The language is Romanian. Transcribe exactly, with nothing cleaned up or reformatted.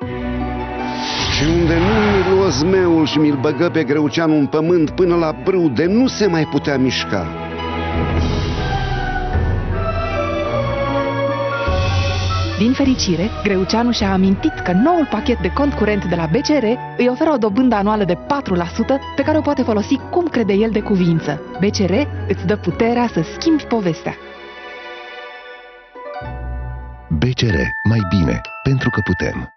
Și unde nu mi-l zmeul și mi-l băgă pe Greuceanu în pământ până la brâu, de nu se mai putea mișca. Din fericire, Greuceanu și-a amintit că noul pachet de cont curent de la B C R îi oferă o dobândă anuală de patru la sută pe care o poate folosi cum crede el de cuvință. B C R îți dă puterea să schimbi povestea. B C R. Mai bine, pentru că putem.